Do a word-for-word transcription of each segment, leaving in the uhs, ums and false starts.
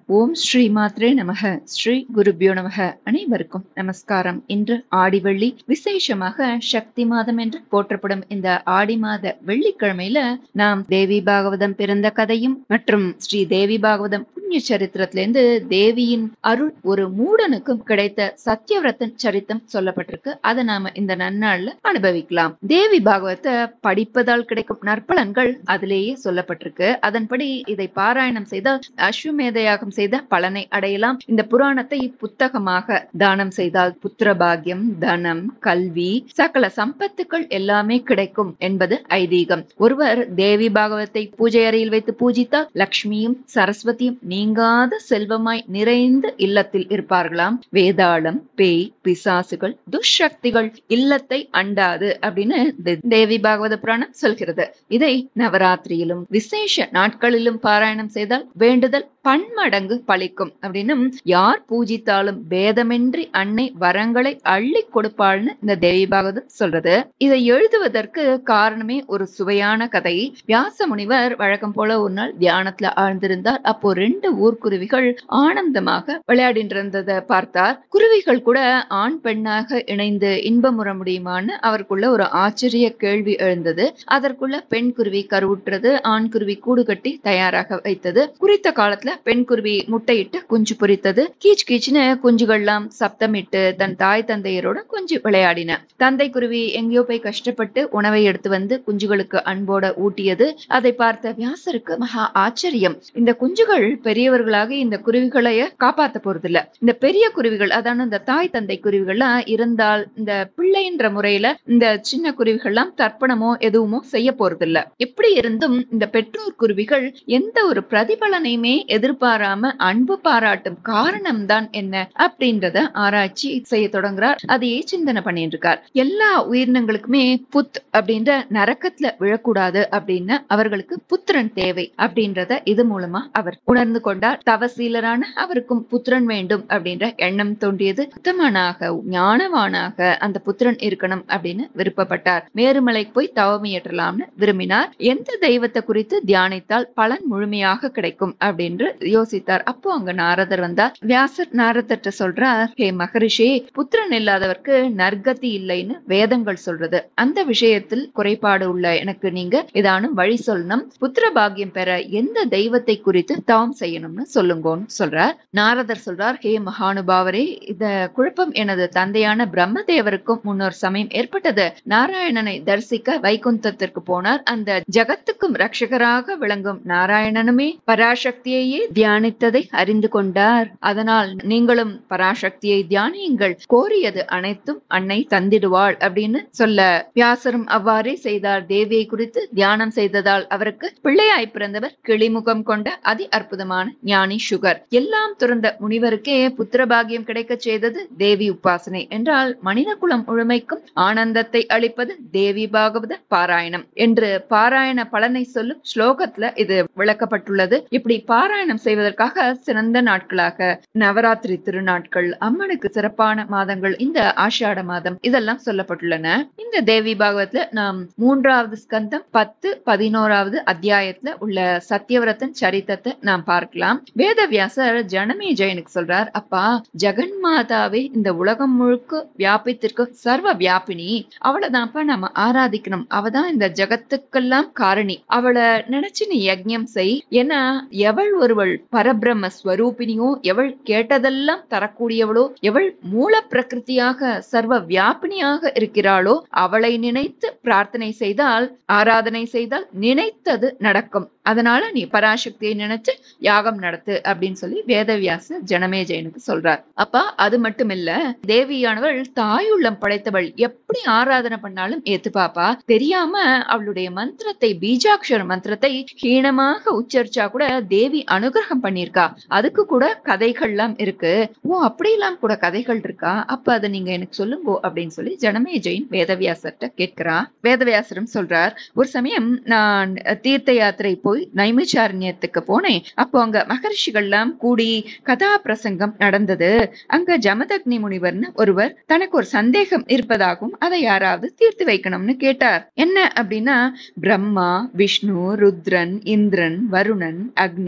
ஓம் ஸ்ரீ மாத்ரே நமக. ஸ்ரீ குருபியோ நமக. அனைவருக்கும் நமஸ்காரம். இன்று ஆடி வெள்ளி, விசேஷமாக சக்தி மாதம் என்று போற்றப்படும் இந்த ஆடி மாத வெள்ளிக்கிழமையில நாம் தேவி பாகவதம் பிறந்த கதையும் மற்றும் ஸ்ரீ தேவி பாகவதம் புண்ணிய சரித்திரத்திலிருந்து தேவியின் அருள் ஒரு மூடனுக்கும் கிடைத்த சத்தியவிரதன் சரித்தம் சொல்லப்பட்டிருக்கு. அதை நாம இந்த நன்னாள்ல அனுபவிக்கலாம். தேவி பாகவத்தை படிப்பதால் கிடைக்கும் நற்பலன்கள் அதிலேயே சொல்லப்பட்டிருக்கு. அதன்படி இதை பாராயணம் செய்தால் அஸ்வமேத யாகம் செய்த பலனை அடையலாம். இந்த புராணத்தை புத்தகமாக தானம் செய்தால் புத்திர பாக்கியம், தனம், கல்வி, சகல சம்பத்துக்கள் எல்லாமே கிடைக்கும் என்பது ஐதீகம். ஒருவர் தேவி பாகவத்தை பூஜை அறையில் வைத்து பூஜித்தால் லக்ஷ்மியும் சரஸ்வதியும் நீங்காத செல்வமாய் நிறைந்து இல்லத்தில் இருப்பார்களாம். வேதாளம், பேய், பிசாசுகள், துஷ்சக்திகள் இல்லத்தை அண்டாது அப்படின்னு தேவி பாகவத புராணம் சொல்கிறது. இதை நவராத்திரியிலும் விசேஷ நாட்களிலும் பாராயணம் செய்தால் வேண்டுதல் பன்மடங்கு பலிக்கும் அப்படின்னு யார் பூஜித்தாலும் பேதமின்றி அன்னை வரங்களை அள்ளி கொடுப்பாள்னு இந்த தேவி பாகவதம் சொல்றது. இதை எழுதுவதற்கு காரணமே ஒரு சுவையான கதை. வியாச முனிவர் வழக்கம் போல ஒரு நாள் தியானத்துல ஆழ்ந்திருந்தார். அப்போ ரெண்டு ஊர்க்குருவிகள் ஆனந்தமாக விளையாடின்றிருந்ததை பார்த்தார். குருவிகள் கூட ஆண் பெண்ணாக இணைந்து இன்பமுற முடியுமான்னு அவருக்குள்ள ஒரு ஆச்சரிய கேள்வி எழுந்தது. அதற்குள்ள பெண் குருவி கருவுற்றது. ஆண் குருவி கூடு கட்டி தயாராக வைத்தது. குறித்த காலத்துல பெண் குருவி முட்டையிட்டு குஞ்சு பொரித்தது. கீச் கீச்சுன்னு குஞ்சுகள்லாம் சப்தமிட்டு தன் தாய் தந்தையரோட குஞ்சு விளையாடின. தந்தை குருவி எங்கேயோ போய் கஷ்டப்பட்டு உணவை எடுத்து வந்து குஞ்சுகளுக்கு அன்போட ஊட்டியது. அதை பார்த்த வியாசருக்கு மகா ஆச்சரியம். இந்த குஞ்சுகள் பெரியவர்களாக இந்த குருவிகளைய காப்பாத்த போறது இல்ல. இந்த பெரிய குருவிகள், அதான இந்த தாய் தந்தை குருவிகள்லாம் இருந்தால் இந்த பிள்ளைன்ற முறையில இந்த சின்ன குருவிகள்லாம் தர்ப்பணமோ எதுவுமோ செய்ய போறது இல்ல. எப்படி இருந்தும் இந்த பெற்றோர் குருவிகள் எந்த ஒரு பிரதிபலனையுமே எதிர்பாராம அன்பு பாராட்டும் காரணம் தான் என்ன அப்படின்றத ஆராய்ச்சி செய்ய தொடங்குறார். அதையே சிந்தனை பண்ணிட்டு இருக்கார். எல்லா உயிரினங்களுக்குமே புத் அப்படின்ற நரக்கத்துல விழக்கூடாது அப்படின்னு அவர்களுக்கு புத்திரன் தேவை அப்படின்றத இது மூலமா அவர் உணர்ந்து கொண்டார். தவசீலரான அவருக்கும் புத்திரன் வேண்டும் அப்படின்ற எண்ணம் தோன்றியது. உத்தமனாக ஞானவானாக அந்த புத்திரன் இருக்கணும் அப்படின்னு விருப்பப்பட்டார். மேருமலைக்கு போய் தவம் இயற்றலாம்னு விரும்பினார். எந்த தெய்வத்தை குறித்து தியானித்தால் பலன் முழுமையாக கிடைக்கும் அப்படின்னு யோசித்தார். அப்போ அங்க நாரதர் வந்தார். வியாசர் நாரதர்ட்ட சொல்றார், ஹே மகரிஷி, புத்திரன் இல்லாதவர்க்கு நற்கதி இல்லைன்னு வேதங்கள் சொல்றது. அந்த விஷயத்தில் குறைபாடு உள்ள எனக்கு நீங்க ஏதானும் வழி சொல்லணும். புத்திர பாக்கியம் பெற எந்த தெய்வத்தை குறித்து தவம் செய்யணும்னு சொல்லுங்கன்னு சொல்றார். நாரதர் சொல்றார், ஹே மகானுபாவரே, இந்த குழப்பம் எனது தந்தையான பிரம்மதேவருக்கும் முன்னொரு சமயம் ஏற்பட்டது. நாராயணனை தரிசிக்க வைகுந்தத்திற்கு போனார். அந்த ஜகத்துக்கும் ரட்சகராக விளங்கும் நாராயணனுமே பராசக்தியையே தியானித்ததை அறிந்து கொண்டார். அதனால் நீங்களும் பராசக்தியை தியானியுங்கள், கோரியது அனைத்தும் அன்னை தந்திடுவாள் அப்படின்னு சொல்ல வியாசரும் அவ்வாறே செய்தார். தேவியை குறித்து தியானம் செய்ததால் அவருக்கு பிள்ளையாய் பிறந்தவர் கிளிமுகம் கொண்ட அதி அற்புதமான ஞானி சுகர். எல்லாம் துறந்த முனிவருக்கே புத்திரபாகியம் கிடைக்க செய்தது தேவி உபாசனை என்றால் மனித குலம் முழுமைக்கும் ஆனந்தத்தை அளிப்பது தேவி பாகவத பாராயணம் என்று பாராயண பலனை சொல்லும் ஸ்லோகத்துல இது விளக்கப்பட்டுள்ளது. இப்படி பாராயணம் செய்வதற்காக சிறந்த நாட்களாக நவராத்திரி திருநாட்கள், அம்மனுக்கு சிறப்பான மாதங்கள் இந்த ஆஷாட மாதம் இதெல்லாம் சொல்லப்பட்டுள்ளன. இந்த தேவி பாகவத்துல நாம் மூன்றாவது ஸ்கந்தம் பத்து பதினோராவது அத்தியாயத்துல உள்ள சத்தியவிரதன் சரித்தத்தை நாம் பார்க்கலாம். வேதவியாசர் ஜனமேஜயனுக்கு சொல்றார், அப்பா, ஜெகன்மாதாவே இந்த உலகம் முழுக்க வியாபித்திற்கு சர்வ வியாபினி. அவளைதான்ப்பா நம்ம ஆராதிக்கணும். அவதான் இந்த ஜகத்துக்கெல்லாம் காரணி. அவளை நினைச்சு நீ யஜ்ஞம் செய். ஏன்னா எவள் ஒருவள் பரபிரம்ம ஸ்வரூபினியோ, எவள் கேட்டதெல்லாம் தரக்கூடியவளோ, எவள் மூல பிரகிருதியாக சர்வ வியாபினியாக இருக்கிறாளோ அவளை நினைத்து பிரார்த்தனை செய்தால், ஆராதனை செய்தால் நினைத்தது நடக்கும். அதனால நீ பராசக்தியை நினைச்சு யாகம் நடத்து அப்படின்னு சொல்லி வேதவியாச ஜனமேஜயனுக்கு சொல்றார். அப்பா, அது மட்டும் இல்ல, தேவியானவள் தாயுள்ளம் படைத்தவள். எப்படி ஆராதனை பண்ணாலும் ஏத்துப்பாப்பா. தெரியாம அவளுடைய மந்திரத்தை, பீஜாட்சர மந்திரத்தை ஹீனமாக உச்சரிச்சா கூட தேவி அனுகிரகம் பண்ணிருக்கா. அதுக்கு கூட கதைகள்லாம் இருக்கு. ஓ, அப்படியெல்லாம் கூட கதைகள் இருக்கா? அப்ப அதை நீங்க எனக்கு சொல்லுங்க அப்படின்னு சொல்லி ஜனமேஜயன் வேதவியாசர்ட்ட கேட்கிறா. வேதவியாசரும் சொல்றார், ஒரு சமயம் நான் தீர்த்த யாத்திரை போய் நைமிச்சாரண்யத்துக்கு போனேன். அப்போ அங்க மகரிஷிகள்லாம் கூடி கதா பிரசங்கம் நடந்தது. அங்க ஜமதக்னி முனிவர்னு ஒருவர் தனக்கு ஒரு சந்தேகம் இருப்பதாகவும் அதை யாராவது தீர்த்து வைக்கணும்னு கேட்டார். என்ன அப்படின்னா, பிரம்மா, விஷ்ணு, ருத்ரன், இந்திரன், வருணன், அக்னி, குபேரன்,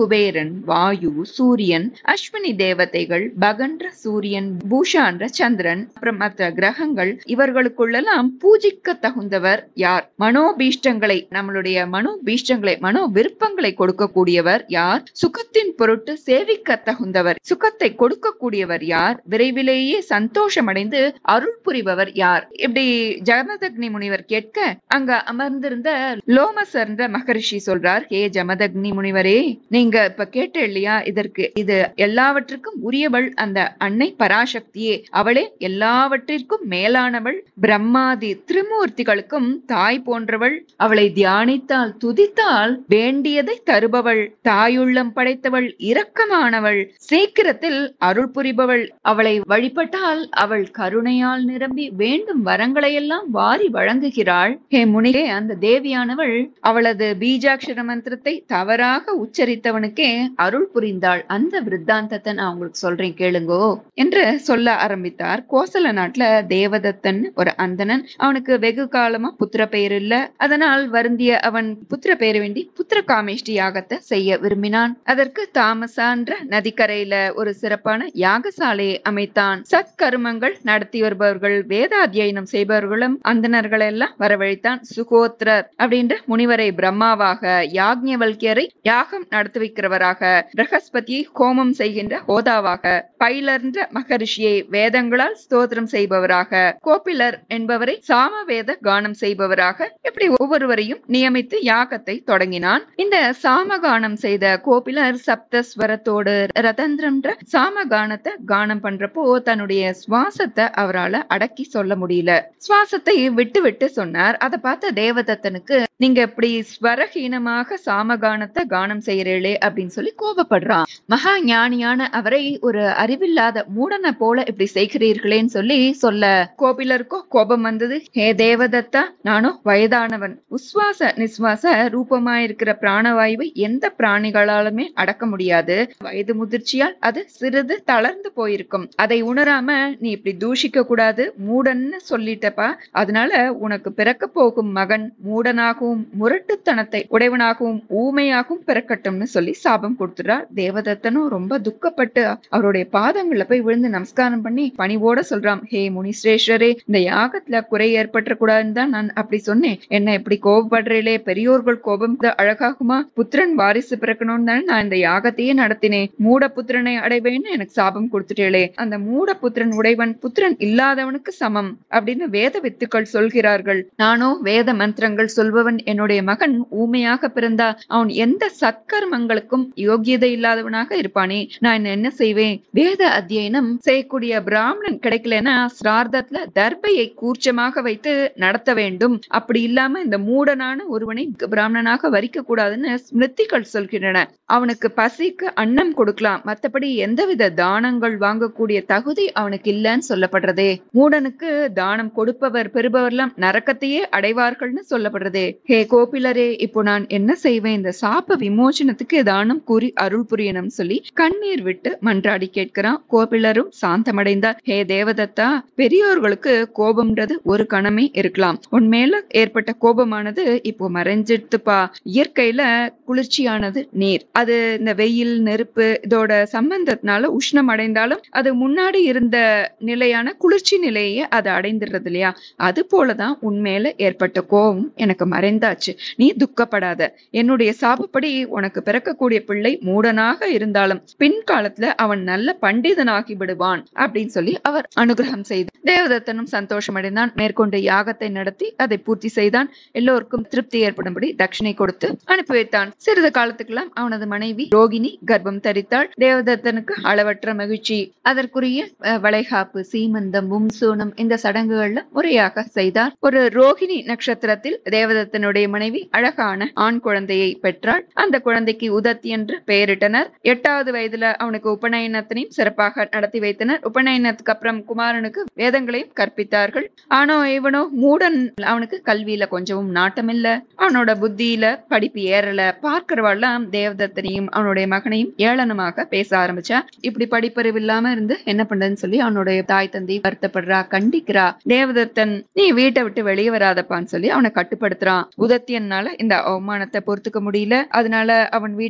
குபேரன், வாயு, சூரியன், அஸ்வினி தேவதைகள், பகன்ற சூரியன், பூஷான்ற சந்திரன், அப்புறம் மற்ற கிரகங்கள், இவர்களுக்குள்ளெல்லாம் பூஜிக்க தகுந்தவர் யார்? மனோபீஷ்டங்களை, நம்மளுடைய மனோபீஷ்டங்களை, மனோ விருப்பங்களை கொடுக்கக்கூடியவர் யார்? சுகத்தின் பொருட்டு சேவிக்க தகுந்தவர், சுகத்தை கொடுக்கக்கூடியவர் யார்? விரைவிலேயே சந்தோஷமடைந்து அருள் புரிபவர் யார்? இப்படி ஜமதக்னி முனிவர் கேட்க அங்க அமர்ந்திருந்த லோமசர்ன்ற மகரிஷி சொல்றார், ஹே ஜமதக்னி முனிவரே, நீங்க இப்ப கேட்ட இல்லையா, இதற்கு இது எல்லாவற்றுக்கும் உரியவள் அந்த அன்னை பராசக்தியே. அவளே எல்லாவற்றிற்கும் மேலானவள், பிரம்மாதி திரிமூர்த்திகளுக்கும் தாய் போன்றவள். அவளை தியானித்தால், துதித்தால் வேண்டியதை தருபவள், தாயுள்ளம் படைத்தவள், இரக்கமானவள், சீக்கிரத்தில் அருள் புரிபவள். அவளை வழிபட்டால் அவள் கருணையால் நிரம்பி வேண்டும் வரங்களை எல்லாம் வாரி வழங்குகிறாள். ஹே முனியே, அந்த தேவியானவள் அவளது பீஜாட்சர மந்திரத்தை தவறாக உச்சரித்தவனுக்கே அருள் புரிந்தாள். அந்த விருத்தாந்தத்தை நான் உங்களுக்கு சொல்றேன் கேளுங்கோ என்று சொல்ல ஆரம்பித்தார். கோசல நாட்டுல தேவதத்தன் ஒரு அந்தணன். அவனுக்கு வெகு காலமா புத்திர பெயர் இல்ல. அதனால் வருந்திய அவன் புத்திர பெயர் வேண்டி புத்திர காமேஷ்டி யாகத்தை செய்ய விரும்பினான். அதற்கு தாமசான்ற நதிக்கரையில ஒரு சிறப்பான யாகசாலையை அமைத்தான். சத்கருமங்கள் நடத்தி வருபவர்கள், வேதாத்தியனம் செய்பவர்களும் அந்தணர்கள் எல்லாம் வரவழைத்தான். சுகோத்ரர் அப்படின்ற முனிவரை பிரம்மாவாக, யாக்ஞவல்கியரை யாகம் நடத்தி வைக்கிறவராக, பிரகஸ்பதியை ஹோமம் செய்கின்ற ஹோதாவாக, பைலர்ன்ற மகரிஷியை வேதங்களால் ஸ்தோத்திரம் செய்பவராக, கோபிலர் என்பவரை சாம வேத கானம் செய்பவராக, இப்படி ஒவ்வொருவரையும் நியமித்து யாகத்தை தொடங்கினான். இந்த சாமகானம் செய்த கோபிலர் சப்தஸ்வரத்தோடு ரதந்திரம்ன்ற சாமகானத்தை கானம் பண்றப்போ தன்னுடைய சுவாசத்தை அவரால் அடக்கி சொல்ல முடியல. சுவாசத்தை விட்டு விட்டு சொன்னார். அதை பார்த்த தேவதத்தனுக்கு, நீங்க இப்படி ஸ்வரஹீனமாக சாமகானத்தை கானம் செய்யறீங்களே அப்படின்னு சொல்லி கோபப்படுறான். மகா ஞானியான அவரை ஒரு அறிவில்லாத மூடனை போல இப்படி செய்கிறீர்களேன்னு சொல்லி சொல்ல கோபிலருக்கோ கோபம் வந்தது. ஹே தேவதத்தா, நானும் வயதானவன். உஸ்வாச நிஸ்வாச ரூபமாயிருக்கிற பிராணவாயுவை எந்த பிராணிகளாலுமே அடக்க முடியாது. வயது முதிர்ச்சியால் அது சிறிது தளர்ந்து போயிருக்கும். அதை உணராம நீ இப்படி தூஷிக்க கூடாது, மூடன்னு சொல்லிட்டப்பா. அதனால உனக்கு பிறக்க போகும் மகன் மூடனாகவும் முரட்டுத்தனத்தை உடையவனாகவும் ஊமையாகவும் பிறக்கட்டும்னு சொல்லி சாபம் கொடுத்துறார். தேவதத்தனும் ரொம்ப துக்கப்பட்டு அவருடைய பாதங்கள்ல போய் விழுந்து நமஸ்காரம் பண்ணி பணிவோட சொல்றான், ஹே முனிஸ்ரேஸ்வரே, இந்த யாகத்துல குறை ஏற்பட்ட கூடாதுன்னு தான் நான் அப்படி சொன்னேன். என்ன எப்படி கோபப்படுறீங்களே? பெரியோர்கள் கோபம் அழகாகுமா? புத்திரன் வாரிசு பிறக்கணும்னு தானே நான் இந்த யாகத்தையே நடத்தினேன். மூட புத்திரனை அடைவேன்னு எனக்கு சாபம் கொடுத்துட்டேளே. அந்த மூட புத்திரன் உடையவன் புத்திரன் இல்லாதவனுக்கு சமம் அப்படின்னு வேத வித்துக்கள் சொல்கிறார்கள். நானோ வேத மந்திரங்கள் சொல்பவன். என்னுடைய மகன் ஊமையாக பிறந்தா அவன் எந்த சத்கர்மங்களுக்கும் யோகியதை இல்லாதவனாக இருப்பானே. நான் என்ன செய்வேன்? வேத அத்தியனம் செய்யக்கூடிய பிராமணன் கிடைக்கலன்னா சிரார்த்தத்துல தர்பையை கூர்ச்சமாக வைத்து நடத்த வேண்டும். அப்படி இல்லாம இந்த மூடனான ஒருவனை பிராமணனாக வரிக்க கூடாதுன்னு ஸ்மிருதிகள் சொல்கின்றன. அவனுக்கு பசிக்கு அன்னம் கொடுக்கலாம், மற்றபடி எந்தவித தானங்கள் வாங்கக்கூடிய தகுதி அவனுக்கு இல்லைன்னு சொல்லப்படுறதே. மூடனுக்கு தானம் கொடுப்பவர் பெறுபவர்லாம் நரக்கத்தையே அடைவார்கள்னு சொல்லப்படுறதே. ஹே கோபிலரே, இப்போ நான் என்ன செய்வேன்? இந்த சாப விமோசனத்துக்கு தானம் கூறி அருள் புரியணும் சொல்லி கண்ணீர் விட்டு மன்றாடி கேட்கிறான். கோபிலரும் சாந்தமடைந்தார். ஹே தேவதத்தா, பெரியோர்களுக்கு கோபம்ன்றது ஒரு கணமே இருக்கலாம். உன்மேல ஏற்பட்ட கோபமானது இப்போ மறைஞ்சிடுத்துப்பா. இயற்கையில குளிர்ச்சியானது நீர். அது இந்த வெயில் நெருப்பு இதோட சம்பந்தத்தினால உஷ்ணம் அடைந்தாலும் அது முன்னாடி இருந்த நிலையான குளிர்ச்சி நிலையே அது அடைந்துடுறது இல்லையா? அது போலதான் உன்மேல ஏற்பட்ட கோபம் எனக்கு மறைந்தாச்சு. நீ துக்கப்படாத. என்னுடைய சாபப்படி உனக்கு பிறக்கக்கூடிய பிள்ளை மூடனாக இருந்தாலும் பின்காலத்துல அவன் நல்ல பண்டிதனாகி விடுவான் அப்படின்னு சொல்லி அவர் அனுகிரகம் செய்தார். தேவதத்தனும் சந்தோஷம் அடைந்தான். மேற்கொண்டு யாகத்தை நடத்தி அதை பூர்த்தி செய்தான். எல்லோருக்கும் திருப்தி ஏற்படும்படி தட்சிணை கொடுத்து அனுப்பி வைத்தான். சிறிது காலத்துக்கெல்லாம் அவனது மனைவி ரோகிணி கர்ப்பம் தரித்தாள். தேவதத்தனுக்கு அளவற்ற மகிழ்ச்சி. அதற்குரிய வளைகாப்பு, சீமந்தம், பும்சூனம் இந்த சடங்குகள்ல முறையாக செய்தார். ஒரு ரோகிணி நட்சத்திரத்தில் தேவதத்தனுடைய மனைவி அழகான ஆண் குழந்தையை பெற்றாள். அந்த குழந்தைக்கு உதத்தி என்று பெயரிட்டனர். எட்டாவது வயதுல அவனுக்கு உபநயனத்தினையும் சிறப்பாக நடத்தி வைத்தனர். உபநயனத்துக்கு அப்புறம் குமாரனுக்கு வேதங்களையும் கற்பித்தார்கள். ஆனோ இவனோ மூடன். அவனுக்கு கல்வியில கொஞ்சமும் நாட்டம் இல்ல. அவனோட புத்தியில படிப்பு ஏறல. பார்க்கிறவாள்லாம் தேவதத்தனையும் அவனுடைய மகனையும் ஏளனமாக பேச ஆரம்பிச்சா. இப்படி படிப்பறிவு இல்லாம இருந்து என்ன பண்றதுன்னு சொல்லி அவனுடைய தாய் தந்தை வருத்தப்படுறா, கண்டிக்கிறா. தேவதத்தன், நீ வீட்டை விட்டு வெளியே வராதப்பான்னு சொல்லி அவனை கட்டுப்படுத்துறான். உதத்தியனால இந்த அவமானத்தை பொறுத்துக்க முடியல. அதனால அவன் வீட்டை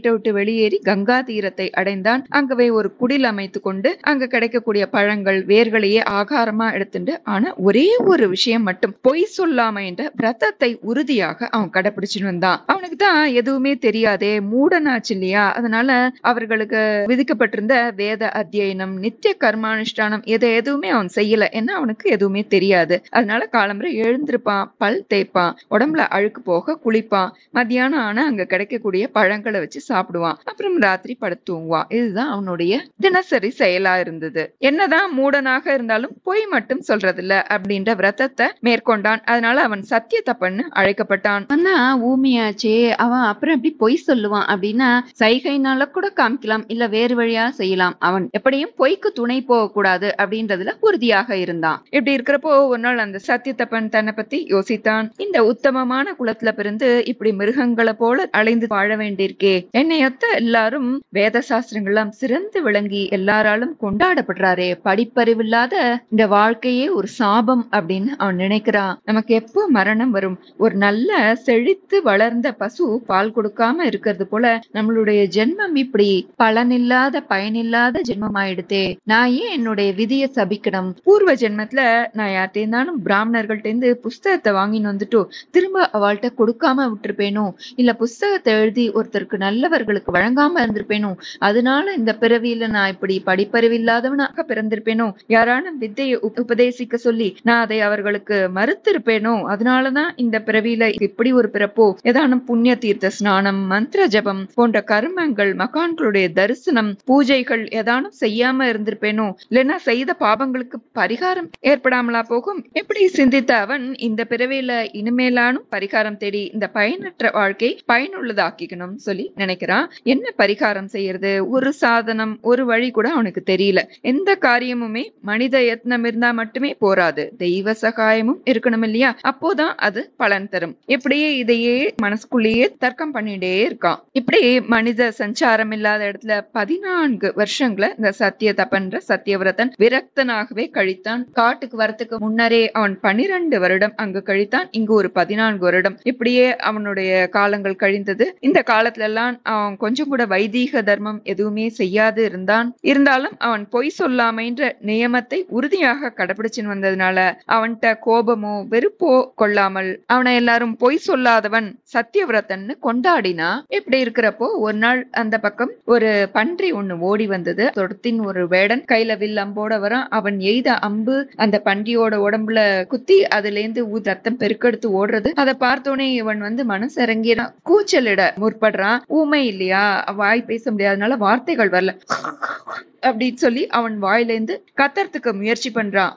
வீட்டை விட்டு வெளியேறி கங்கா தீரத்தை அடைந்தான். அங்கவே ஒரு குடில் அமைத்து கொண்டு அங்க கிடைக்கக்கூடிய பழங்கள் வேர்களையே ஆகாரமா எடுத்துட்டு, ஆனா ஒரே ஒரு விஷயம் மட்டும், பொய் சொல்லாம என்ற விரதத்தை உறுதியாக அவன் கடைபிடிச்சுட்டு வந்தான். அவனுக்கு தான் எதுவுமே தெரியாதே, மூடனாச்சு இல்லையா, அதனால அவர்களுக்கு விதிக்கப்பட்டிருந்த வேத அத்தியனம் நித்திய கர்மானுஷ்டானம் எதை எதுவுமே அவன் செய்யல. ஏன்னா அவனுக்கு எதுவுமே தெரியாது. அதனால காலம்பரை எழுந்திருப்பான், பல் தேய்ப்பான், உடம்புல அழுக்கு போக குளிப்பான், மத்தியானம் ஆனா அங்க கிடைக்கக்கூடிய பழங்களை வச்சு சாப்பிடுவான், அப்புறம் ராத்திரி படுத்து தூங்குவான். இதுதான் அவனுடைய தினசரி செயலா இருந்தது. என்னதான் மூடனாக இருந்தாலும் பொய் மட்டும் சொல்றதில்ல அப்படின்ற விரதத்தை மேற்கொண்டான். அதனால அவன் சத்திய தப்பன்னு அழைக்கப்பட்டான். ஆனா ஊமையாச்சே, அவன் அப்புறம் எப்படி பொய் சொல்லுவான் அப்படின்னா, சைகைனால கூட காமிக்கலாம், இல்ல வேறு வழியா செய்யலாம். அவன் எப்படியும் பொய்க்கு துணை போக கூடாது அப்படின்றதுல உறுதியாக இருந்தான். இப்படி இருக்கிறப்போ ஒரு நாள் அந்த சத்தியத்தப்பன் தன்னை பத்தி யோசித்தான். இந்த உத்தமமான குலத்துல பிறந்து இப்படி மிருகங்களை போல அலைந்து வாழ வேண்டியிருக்கே, என்னையொத்த எல்லாரும் வேத சாஸ்திரங்கள்லாம் சிறந்து விளங்கி எல்லாராலும் கொண்டாடப்படுறாரே, படிப்பறிவில்லாத இந்த வாழ்க்கையே ஒரு சாபம் அப்படின்னு அவன் நினைக்கிறான். நமக்கு எப்போ மரணம் வரும்? ஒரு நல்ல செழித்து வளர்ந்த பசு பால் கொடுக்காம இருக்கிறது போல நம்மளுடைய ஜென்மம் இப்படி பலனில்லாத பயனில்லாத ஜென்மம் ஆயிடுதே. நான் ஏன் என்னுடைய விதியை சபிக்கணும்? பூர்வ ஜென்மத்துல நான் யார்ட்டேந்தாலும் பிராமணர்கள்ட்ட இருந்து புஸ்தகத்தை வாங்கின்னு வந்துட்டோ திரும்ப அவள்கிட்ட கொடுக்காம விட்டுருப்பேனோ, இல்ல புஸ்தகத்தை எழுதி ஒருத்தருக்கு நல்லவர்களுக்கு வழங்காம இருந்திருப்பேனோ, அதனால இந்த பிறவியில நான் இப்படி படிப்பறிவில்லாதவனாக பிறந்திருப்பேனோ, யாரான வித்தையை உபதேசிக்க சொல்லி நான் அதை அவர்களுக்கு மறுத்திருப்பேனோ, அதனாலதான் இந்த பிறவியில இப்படி ஒரு பிறப்போ, ஏதானும் புண்ணிய தீர்த்த ஸ்நானம், மந்திர ஜபம் போன்ற கர்மங்கள், மகான்களுடைய தரிசனம், பூஜைகள் ஏதானும் செய்யாம இருந்திருப்பேனோ, இல்லைன்னா செய்த பாவங்களுக்கு பரிகாரம் ஏற்படாமலா போகும்? எப்படி சிந்தித்த அவன் இந்த பிறவியில இனிமேலானும் பரிகாரம் தேடி இந்த பயனற்ற வாழ்க்கை பயனுள்ளதாக்கிக்கணும் சொல்லி நினைக்கிறான். என்ன பரிகாரம் செய்யறது? ஒரு சாதனம், ஒரு வழி கூட அவனுக்கு தெரியல. எந்த காரியமுமே மனித யத்னம் இருந்தா மட்டுமே போராது, தெய்வ சகாயமும் இருக்கணும் இல்லையா? அப்போதான் அது பலன் தரும். இப்படியே இதையே மனசுக்குள்ளேயே தர்க்கம் பண்ணிட்டே இருக்கான். இப்படி மனித சஞ்சாரம் இல்லாத இடத்துல பதினான்கு வருஷங்களை இந்த சத்திய தப்பன்ற சத்தியவிரதன் விரக்தனாகவே கழித்தான். காட்டுக்கு வரத்துக்கு முன்னரே அவன் பனிரெண்டு வருடம் அங்கு கழித்தான், இங்கு ஒரு பதினான்கு வருடம். இப்படியே அவனுடைய காலங்கள் கழிந்தது. இந்த காலத்துல எல்லாம் அவன் கொஞ்சம் கூட வைதீக தர்மம் எதுவுமே செய்யாது இருந்தான். இருந்தாலும் அவன் பொய் சொல்லாமைன்ற நியமத்தை உறுதியாக கடைபிடிச்சுன்னு வந்ததுனால அவன்கிட்ட கோபமோ வெறுப்போ கொள்ளாமல் அவனை எல்லாரும் பொய் சொல்லாதவன் சத்தியவிரதன்னு கொண்டாடினா. இப்படி இருக்கிறப்போ ஒரு நாள் அந்த பக்கம் ஒரு பன்றி ஒண்ணு ஓடி வந்தது. தொடுத்தின் ஒரு வேடன் கையில வில் அம்போட வரான். அவன் எய்த அம்பு அந்த பன்றியோட உடம்புல குத்தி அதுல இருந்து ரத்தம் பெருக்கெடுத்து ஓடுறது. அதை பார்த்தோன்னே இவன் வந்து மனசு இறங்கிடான், கூச்சலிட முற்படுறான். ஊமை இல்லையா, வாய் பேச முடியாதனால வார்த்தைகள் வரல. அப்படின்னு சொல்லி அவன் வாயிலேந்து கத்தறதுக்கு முயற்சி பண்றான்.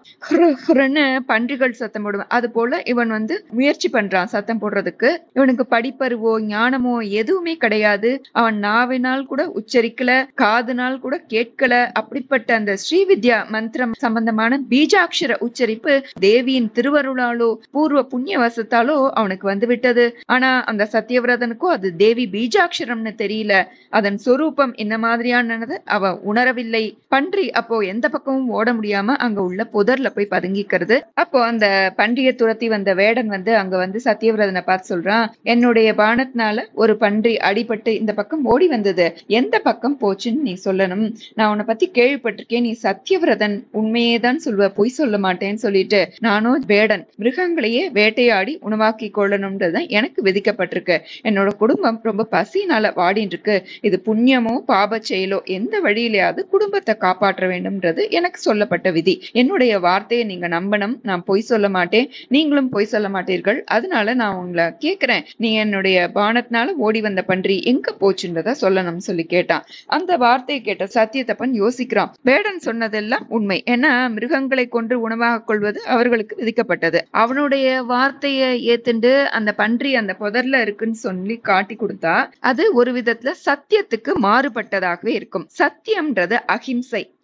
பன்றிகள் சத்தம் போடுவான். அது போல இவன் வந்து முயற்சி பண்றான் சத்தம் போடுறதுக்கு. இவனுக்கு படிப்பறிவோ ஞானமோ எதுவுமே கிடையாது. அவன் நாவினால் கூட உச்சரிக்கல, காதுனால் கூட கேட்கல. அப்படிப்பட்ட அந்த ஸ்ரீவித்யா மந்திரம் சம்பந்தமான பீஜாட்சர உச்சரிப்பு தேவியின் திருவருளாலோ பூர்வ புண்ணிய வசத்தாலோ அவனுக்கு வந்து விட்டது. ஆனா அந்த சத்தியவிரதனுக்கும் அது தேவி பீஜாட்சரம்னு தெரியல. அதன் சொரூபம் என்ன மாதிரியானது அவ உணரவில்லை. பன்றி அப்போ எந்த பக்கமும் ஓட முடியாம அங்க உள்ள புதர்ல போய் பதுங்கிக்கிறது. அப்போ அந்த பன்றியை துரத்தி வந்த வேடன் வந்து அங்க வந்து சத்தியவிரதனை பார்த்து சொல்றான், என்னுடைய பானத்தினால ஒரு பன்றி அடிபட்டு இந்த பக்கம் ஓடி வந்தது, எந்த பக்கம் போச்சுன்னு நீ சொல்லணும். நான் உன்னை பத்தி கேள்விப்பட்டிருக்கேன், நீ சத்தியவிரதன், உண்மையே தான் சொல்வ, பொய் சொல்ல மாட்டேன்னு சொல்லிட்டு நானும் வேடன், மிருகங்களையே வேட்டையாடி உணவாக்கி கொள்ளணும்ன்றதுதான் எனக்கு விதிக்கப்பட்டிருக்கு. என்னோட குடும்பம் ரொம்ப பசினால வாடின்னு இருக்கு. இது புண்ணியமோ பாப செயலோ எந்த வழியிலேயாவது குடும்பத்தை காப்பாற்ற வேண்டும்ன்றது எனக்கு சொல்லப்பட்ட விதி. என்னுடைய வார்த்தையை நீங்க நம்பணும். நான் பொய் சொல்ல மாட்டேன், நீங்களும் பொய் சொல்ல மாட்டீர்கள். அதனால நான் உங்களை கேட்கிறேன், நீ என்னுடைய பானத்தினால ஓடி வந்த பன்றி எங்க போச்சுன்றத சொல்லணும் சொல்லி கேட்டான். அந்த வார்த்தையை கேட்ட சத்தியத்தப்பன் யோசிக்கிறான். வேடன் சொன்னதெல்லாம் உண்மை. ஏன்னா மிருகங்களை கொன்று உணவாக கொள்வது அவர்களுக்கு விதிக்கப்பட்டது. அவனுடைய வார்த்தையை ஏத்துண்டு அந்த பன்றி அந்த புதர்ல இருக்குன்னு சொல்லி காட்டி கொடுத்தா அது ஒரு விதத்துல சத்தியத்துக்கு மாறுபட்டதாகவே இருக்கும். சத்தியம்ன்றது அஹிம்சை.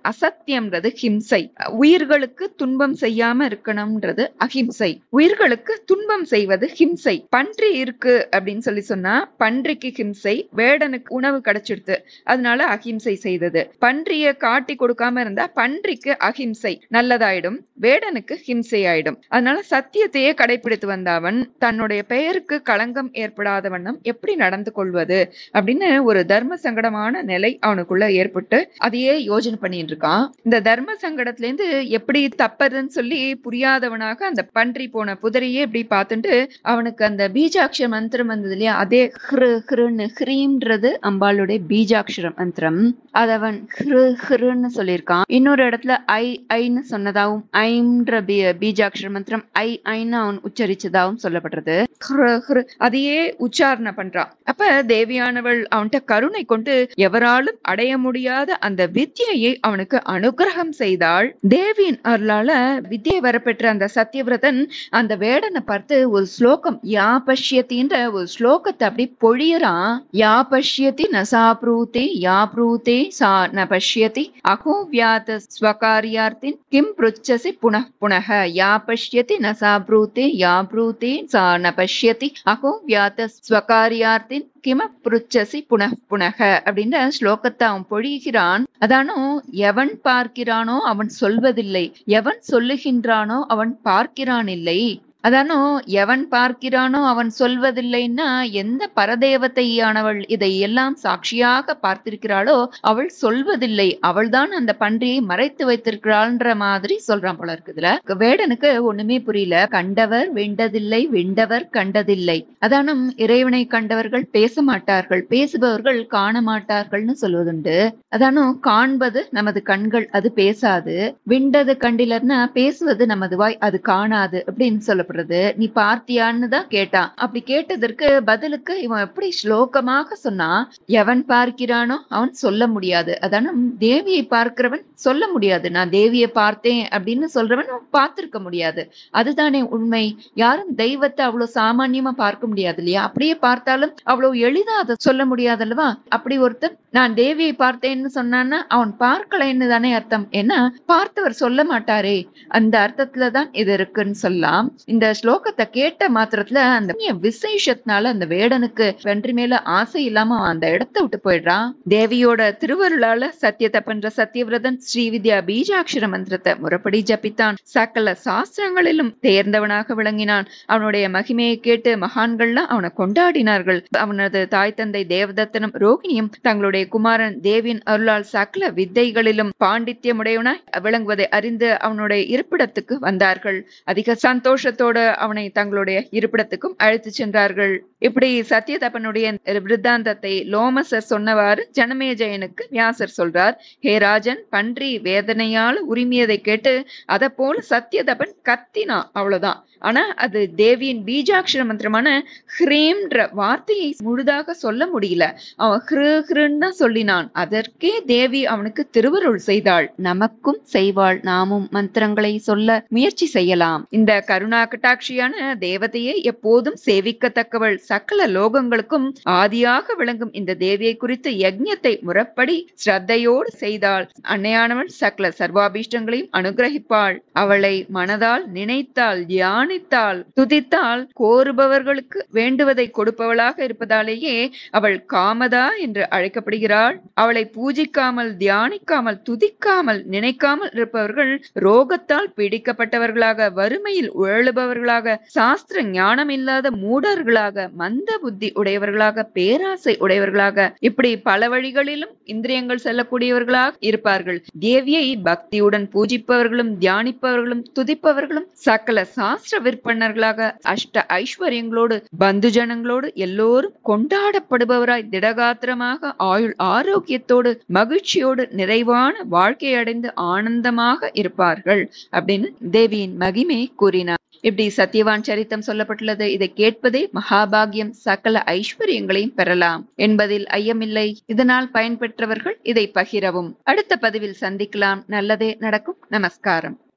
அசத்தியம்ன்றது ஹிம்சை. உயிர்களுக்கு துன்பம் செய்யாம இருக்கணும்ன்றது அஹிம்சை. உயிர்களுக்கு துன்பம் செய்வது ஹிம்சை. பன்றி இருக்கு அப்படின்னு சொல்லி சொன்னா பன்றிக்கு ஹிம்சை, வேடனுக்கு உணவு கிடைச்சிடுது அதனால அஹிம்சை செய்தது. பன்றிய காட்டி கொடுக்காம இருந்தா பன்றிக்கு அஹிம்சை நல்லதாயிடும், வேடனுக்கு ஹிம்சை ஆயிடும். அதனால சத்தியத்தையே கடைபிடித்து வந்த அவன் தன்னுடைய பெயருக்கு களங்கம் ஏற்படாத வண்ணம் எப்படி நடந்து கொள்வது அப்படின்னு ஒரு தர்ம சங்கடமான நிலை அவனுக்குள்ள ஏற்பட்டு அதையே யோஜனை பண்ணிட்டு இருக்கான். இந்த தர்ம சங்கடத்துல இருந்து எப்படி தப்பதுன்னு சொல்லி புரியாதவனாக அந்த பன்றி போன புதரையே இப்படி பார்த்துட்டு அவனுக்கு அந்த பீஜாட்சர மந்திரம் வந்தது இல்லையா, அதே ஹ்ரு ஹ்ருன்னு ஹ்ரீம்ன்றது அம்பாளுடைய பீஜாட்சர மந்திரம். அத அவன் ஹ்ரு ஹ்ருன்னு சொல்லியிருக்கான். இன்னொரு இடத்துல ஐ ஐன்னு சொன்னதாகவும் ஐம்ன்ற பீஜாட்சர மந்திரம் ஐ ஐன்னு அவன் உச்சரிச்சதாகவும் சொல்லப்படுறது. ஹ்ரு ஹ்ரு அதையே உச்சாரணை பண்றான். அப்ப தேவியானவள் அவன்கிட்ட கருணை கொண்டு எவராலும் அடைய முடியாத அந்த வித்யையை அவனுக்கு அனுகிரகம் செய்தாள். தேவியின் அருளால வித்யை வரப்பெற்ற அந்த சத்தியவிரதன் அந்த வேடனை பார்த்து ஒரு ஸ்லோகம் யா பஷ்யத்தின்ற ஒரு ஸ்லோகத்தை அப்படி பொழியறான். யா பஷ்யதி நசாப்ரூதே யா ப்ரூதே சா ந பஷ்யதி அகோ வியாத ஸ்வகாரியார்த்தின் கிம் ப்ருச்சசி புனః புனக. யா பஷ்யதி நசாப்ரூதே யா ப்ரூதே சா ந பஷ்யதி அகோ வியாத ஸ்வகாரியார்த்தின் கிம புருச்சசி புனః புனக அப்படின்ற ஸ்லோகத்தை அவன் பொழிகிறான். அதானோ எவன் பார்க்கிறானோ அவன் சொல்வதில்லை, எவன் சொல்லுகின்றானோ அவன் பார்க்கிறான் இல்லை. அதானோ எவன் பார்க்கிறானோ அவன் சொல்வதில்லைன்னா எந்த பரதேவத்தையானவள் இதை எல்லாம் சாட்சியாக பார்த்திருக்கிறாளோ அவள் சொல்வதில்லை, அவள்தான் அந்த பன்றியை மறைத்து வைத்திருக்கிறாள்ன்ற மாதிரி சொல்றான் போல இருக்குதுல. வேடனுக்கு ஒண்ணுமே புரியல. கண்டவர் வெண்டதில்லை, வெண்டவர் கண்டதில்லை. அதானும் இறைவனை கண்டவர்கள் பேச மாட்டார்கள், பேசுபவர்கள் காண மாட்டார்கள்னு சொல்வதுண்டு. அதானும் காண்பது நமது கண்கள், அது பேசாது. விண்டது கண்டிலர்னா பேசுவது நமது வாய், அது காணாது அப்படின்னு சொல்ல. நீ பார்த்தியான்னு தான் கேட்டான். அப்படி கேட்டதற்கு பதிலுக்கு இவன் எப்படி ஸ்லோகமாக சொன்னா, எவன் பார்க்கிறானோ அவன் சொல்ல முடியாது. அதான தேவியை பார்க்கிறவன் சொல்ல முடியாது. நான் தேவியை பார்த்தேன் அப்படின்னு சொல்றவன் பார்த்திருக்க முடியாது. அதுதானே உண்மை. யாரும் தெய்வத்தை அவ்வளவு சாமான்யமா பார்க்க முடியாது இல்லையா? அப்படியே பார்த்தாலும் அவ்வளவு எளிதா அதை சொல்ல முடியாது அல்லவா? அப்படி ஒருத்தன் நான் தேவியை பார்த்தேன்னு சொன்னான்னா அவன் பார்க்கலைன்னு தானே அர்த்தம். ஏன்னா பார்த்தவர் சொல்ல மாட்டாரே, அந்த அர்த்தத்துலதான் இது இருக்குன்னு சொல்லலாம். இந்த ஸ்லோகத்தை கேட்ட மாத்திரத்துல அந்த விசேஷத்தினால அந்த வேடனுக்கு வென்றி மேல ஆசை இல்லாம அந்த இடத்தை விட்டு போயிடுறான். தேவியோட திருவருளால சத்தியத்தை பண்ற சத்தியவிரதன் ஸ்ரீவித்யா பீஜாட்சர மந்திரத்தை முறைப்படி ஜபித்தான். சகல சாஸ்திரங்களிலும் தேர்ந்தவனாக விளங்கினான். அவனுடைய மகிமையை கேட்டு மகான்கள்லாம் அவனை கொண்டாடினார்கள். அவனது தாய் தந்தை தேவதத்தனும் ரோகிணியும் தங்களுடைய குமாரன் தேவியின் அருளால் சகல வித்தைகளிலும் பாண்டித்யமுடையவனாய் விளங்குவதை அறிந்து அவனுடைய இருப்பிடத்துக்கு வந்தார்கள். அதிக சந்தோஷத்தோட அவனை தங்களுடைய இருப்பிடத்துக்கும் அழைத்து சென்றார்கள். இப்படி சத்தியதப்பனுடைய விருத்தாந்தத்தை லோமசர் சொன்னவாறு ஜனமேஜயனுக்கு வியாசர் சொல்றார். ஹே ராஜன், பன்றி வேதனையால் உரிமையதை கேட்டு அதை போல சத்தியதபன் கத்தினா, அவ்வளவுதான். ஆனா அது தேவியின் பீஜாட்சர மந்திரமான ஹ்ரீம்ன்ற வார்த்தையை முழுதாக சொல்ல முடியல. அவன் ஹ்ரு ஹ்ருன்னு தான் சொல்லினான். அதற்கே தேவி அவனுக்கு திருவருள் செய்தாள். நமக்கும் செய்வாள். நாமும் மந்திரங்களை சொல்ல முயற்சி செய்யலாம். இந்த கருணா கட்டாட்சியான தேவதையை எப்போதும் சேவிக்கத்தக்கவள். சகல லோகங்களுக்கும் ஆதியாக விளங்கும் இந்த தேவியை குறித்து யஜ்ஞத்தை முறைப்படி ஸ்ரத்தையோடு செய்தாள். அன்னையானவள் சகல சர்வாபீஷ்டங்களையும் அனுகிரகிப்பாள். அவளை மனதால் நினைத்தால், தியானித்தால், துதித்தால் கோருபவர்களுக்கு வேண்டுவதை கொடுப்பவளாக இருப்பதாலேயே அவள் காமதா என்று அழைக்கப்படுகிறாள். அவளை பூஜிக்காமல், தியானிக்காமல், துதிக்காமல், நினைக்காமல் இருப்பவர்கள் ரோகத்தால் பீடிக்கப்பட்டவர்களாக, வறுமையில் உழலுபவர்களாக, சாஸ்திர ஞானம் இல்லாத மூடர்களாக, மந்த புத்தி உடையவர்களாக, பேராசை உடையவர்களாக, இப்படி பல வழிகளிலும் இந்திரியங்கள் செல்லக்கூடியவர்களாக இருப்பார்கள். தேவியை பக்தியுடன் பூஜிப்பவர்களும், தியானிப்பவர்களும், துதிப்பவர்களும் சகல சாஸ்திர விற்பனர்களாக அஷ்ட ஐஸ்வர்யங்களோடு, பந்து ஜனங்களோடு எல்லோரும் கொண்டாடப்படுபவராய் திடகாத்திரமாக ஆயுள் ஆரோக்கியத்தோடு மகிழ்ச்சியோடு நிறைவான வாழ்க்கை அடைந்து ஆனந்தமாக இருப்பார்கள் அப்படின்னு தேவியின் மகிமை கூறினார். இப்படி சத்தியவான் சரித்தம் சொல்லப்பட்டுள்ளது. இதை கேட்பதே மகாபாகியம், சகல ஐஸ்வர்யங்களையும் பெறலாம் என்பதில் ஐயமில்லை. இதனால் பயன்பெற்றவர்கள் இதை பகிரவும். அடுத்த பதிவில் சந்திக்கலாம். நல்லதே நடக்கும். நமஸ்காரம்.